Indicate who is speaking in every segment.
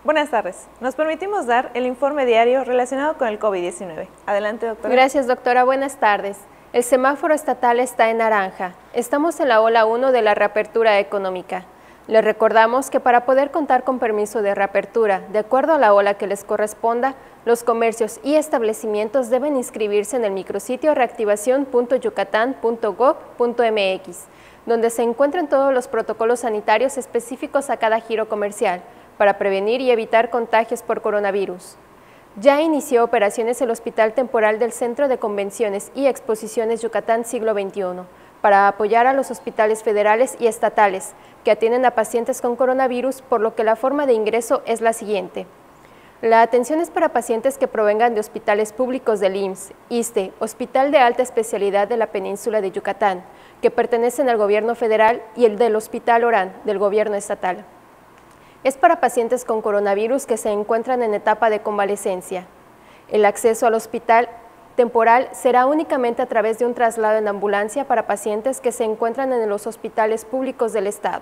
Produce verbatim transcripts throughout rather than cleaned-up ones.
Speaker 1: Buenas tardes. Nos permitimos dar el informe diario relacionado con el COVID diecinueve. Adelante, doctora.
Speaker 2: Gracias, doctora. Buenas tardes. El semáforo estatal está en naranja. Estamos en la ola uno de la reapertura económica. Les recordamos que para poder contar con permiso de reapertura, de acuerdo a la ola que les corresponda, los comercios y establecimientos deben inscribirse en el micrositio reactivación punto yucatán punto gob punto mx, donde se encuentran todos los protocolos sanitarios específicos a cada giro comercial, para prevenir y evitar contagios por coronavirus. Ya inició operaciones el Hospital Temporal del Centro de Convenciones y Exposiciones Yucatán Siglo veintiuno, para apoyar a los hospitales federales y estatales que atienden a pacientes con coronavirus, por lo que la forma de ingreso es la siguiente. La atención es para pacientes que provengan de hospitales públicos del I M S S, ISSSTE, Hospital de Alta Especialidad de la Península de Yucatán, que pertenecen al gobierno federal, y el del Hospital Orán, del gobierno estatal. Es para pacientes con coronavirus que se encuentran en etapa de convalecencia. El acceso al hospital temporal será únicamente a través de un traslado en ambulancia para pacientes que se encuentran en los hospitales públicos del estado.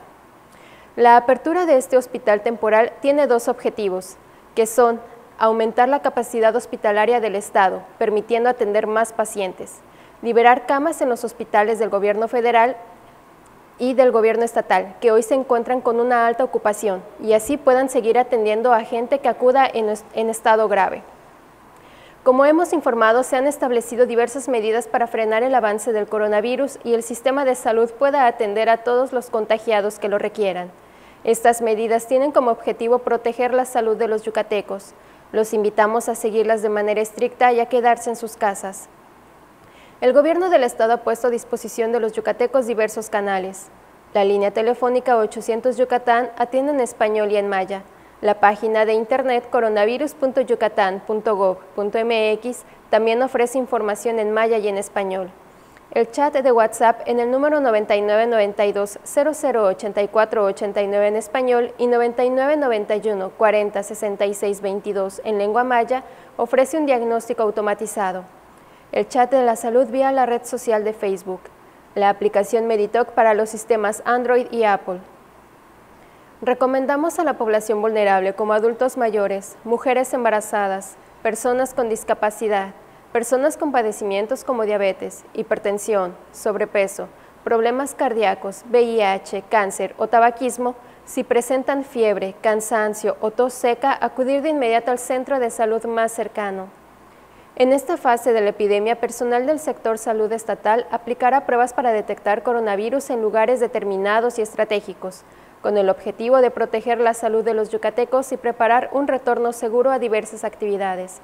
Speaker 2: La apertura de este hospital temporal tiene dos objetivos, que son aumentar la capacidad hospitalaria del estado, permitiendo atender más pacientes, liberar camas en los hospitales del gobierno federal y del gobierno estatal, que hoy se encuentran con una alta ocupación, y así puedan seguir atendiendo a gente que acuda en, en estado grave. Como hemos informado, se han establecido diversas medidas para frenar el avance del coronavirus y el sistema de salud pueda atender a todos los contagiados que lo requieran. Estas medidas tienen como objetivo proteger la salud de los yucatecos. Los invitamos a seguirlas de manera estricta y a quedarse en sus casas. El gobierno del estado ha puesto a disposición de los yucatecos diversos canales. La línea telefónica ochocientos Yucatán atiende en español y en maya. La página de internet coronavirus punto yucatán punto gob punto mx también ofrece información en maya y en español. El chat de WhatsApp en el número noventa y nueve noventa y dos cero cero ochenta y cuatro ochenta y nueve en español y noventa y nueve noventa y uno cuarenta sesenta y seis veintidós en lengua maya ofrece un diagnóstico automatizado. El chat de la salud vía la red social de Facebook, la aplicación Meditoc para los sistemas Android y Apple. Recomendamos a la población vulnerable como adultos mayores, mujeres embarazadas, personas con discapacidad, personas con padecimientos como diabetes, hipertensión, sobrepeso, problemas cardíacos, V I H, cáncer o tabaquismo, si presentan fiebre, cansancio o tos seca, acudir de inmediato al centro de salud más cercano. En esta fase de la epidemia, personal del sector salud estatal aplicará pruebas para detectar coronavirus en lugares determinados y estratégicos, con el objetivo de proteger la salud de los yucatecos y preparar un retorno seguro a diversas actividades.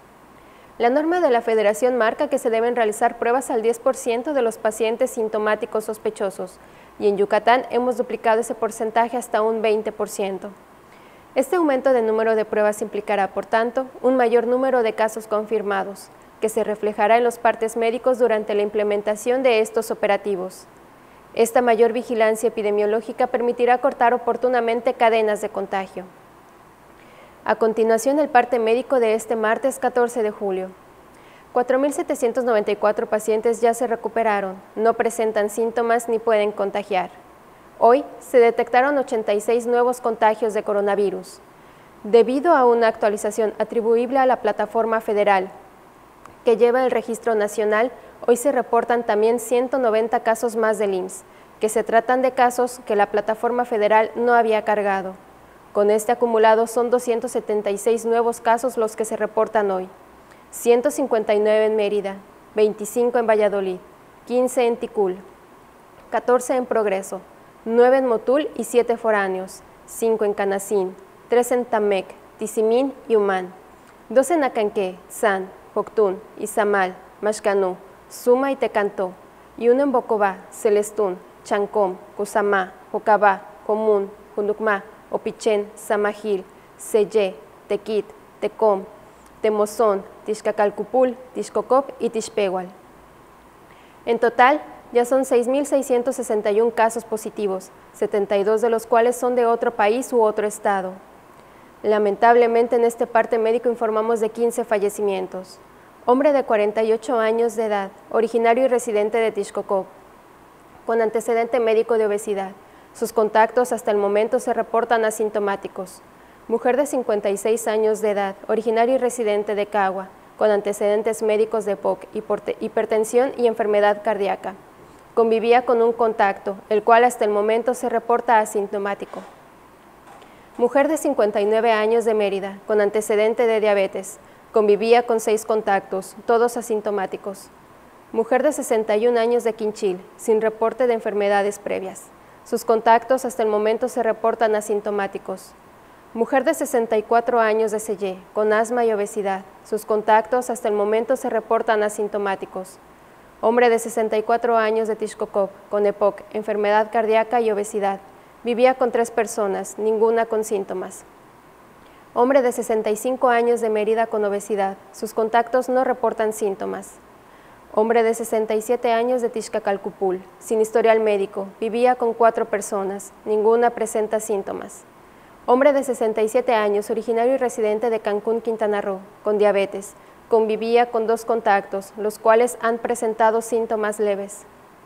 Speaker 2: La norma de la Federación marca que se deben realizar pruebas al diez por ciento de los pacientes sintomáticos sospechosos, y en Yucatán hemos duplicado ese porcentaje hasta un veinte por ciento. Este aumento de número de pruebas implicará, por tanto, un mayor número de casos confirmados, que se reflejará en los partes médicos durante la implementación de estos operativos. Esta mayor vigilancia epidemiológica permitirá cortar oportunamente cadenas de contagio. A continuación, el parte médico de este martes catorce de julio. cuatro mil setecientos noventa y cuatro pacientes ya se recuperaron, no presentan síntomas ni pueden contagiar. Hoy se detectaron ochenta y seis nuevos contagios de coronavirus. Debido a una actualización atribuible a la plataforma federal que lleva el registro nacional, hoy se reportan también ciento noventa casos más del I M S S, que se tratan de casos que la plataforma federal no había cargado. Con este acumulado son doscientos setenta y seis nuevos casos los que se reportan hoy. ciento cincuenta y nueve en Mérida, veinticinco en Valladolid, quince en Ticul, catorce en Progreso, nueve en Motul y siete foráneos, cinco en Canacín, tres en Tamec, Tizimín y Humán, dos en Acanqué, San, Joctún, Izamal, Maxcanú, Suma y Tecantó, y uno en Bocobá, Celestún, Chancom, Cusamá, Jocabá, Común, Junucmá, Opichén, Samajil, Sellé, Tequit, Tecom, Temozón, Tixcacalcupul, Tixcocop y Tixpehual. En total, ya son seis mil seiscientos sesenta y uno casos positivos, setenta y dos de los cuales son de otro país u otro estado. Lamentablemente, en este parte médico informamos de quince fallecimientos. Hombre de cuarenta y ocho años de edad, originario y residente de Tixcocop, con antecedente médico de obesidad. Sus contactos hasta el momento se reportan asintomáticos. Mujer de cincuenta y seis años de edad, originaria y residente de Cagua, con antecedentes médicos de E P O C, hipertensión y enfermedad cardíaca. Convivía con un contacto, el cual hasta el momento se reporta asintomático. Mujer de cincuenta y nueve años de Mérida, con antecedente de diabetes. Convivía con seis contactos, todos asintomáticos. Mujer de sesenta y un años de Quinchil, sin reporte de enfermedades previas. Sus contactos hasta el momento se reportan asintomáticos. Mujer de sesenta y cuatro años de Sellé, con asma y obesidad. Sus contactos hasta el momento se reportan asintomáticos. Hombre de sesenta y cuatro años de Tixcocop, con E P O C, enfermedad cardíaca y obesidad. Vivía con tres personas, ninguna con síntomas. Hombre de sesenta y cinco años de Mérida con obesidad. Sus contactos no reportan síntomas. Hombre de sesenta y siete años de Tixcacalcupul, sin historial médico. Vivía con cuatro personas, ninguna presenta síntomas. Hombre de sesenta y siete años, originario y residente de Cancún, Quintana Roo, con diabetes. Convivía con dos contactos, los cuales han presentado síntomas leves.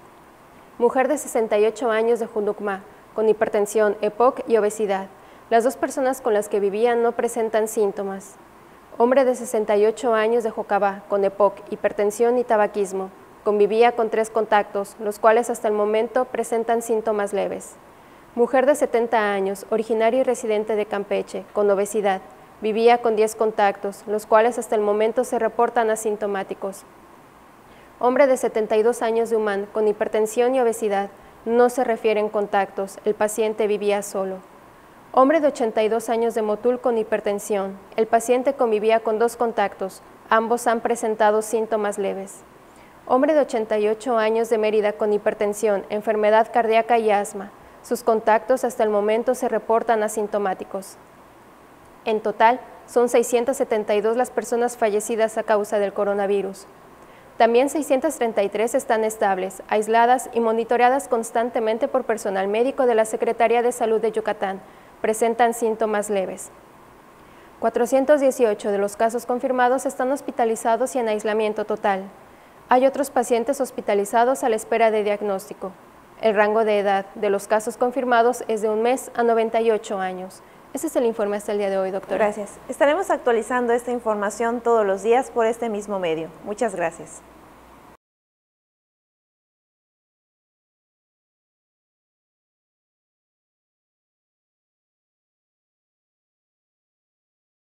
Speaker 2: Mujer de sesenta y ocho años de Junucmá, con hipertensión, E P O C y obesidad. Las dos personas con las que vivían no presentan síntomas. Hombre de sesenta y ocho años de Jocabá, con E P O C, hipertensión y tabaquismo. Convivía con tres contactos, los cuales hasta el momento presentan síntomas leves. Mujer de setenta años, originaria y residente de Campeche, con obesidad. Vivía con diez contactos, los cuales hasta el momento se reportan asintomáticos. Hombre de setenta y dos años de Humán, con hipertensión y obesidad. No se refieren contactos, el paciente vivía solo. Hombre de ochenta y dos años de Motul con hipertensión. El paciente convivía con dos contactos, ambos han presentado síntomas leves. Hombre de ochenta y ocho años de Mérida con hipertensión, enfermedad cardíaca y asma. Sus contactos hasta el momento se reportan asintomáticos. En total, son seiscientas setenta y dos las personas fallecidas a causa del coronavirus. También seiscientas treinta y tres están estables, aisladas y monitoreadas constantemente por personal médico de la Secretaría de Salud de Yucatán. Presentan síntomas leves. cuatrocientos dieciocho de los casos confirmados están hospitalizados y en aislamiento total. Hay otros pacientes hospitalizados a la espera de diagnóstico. El rango de edad de los casos confirmados es de un mes a noventa y ocho años. Ese es el informe hasta el día de hoy, doctora.
Speaker 1: Gracias. Estaremos actualizando esta información todos los días por este mismo medio. Muchas gracias.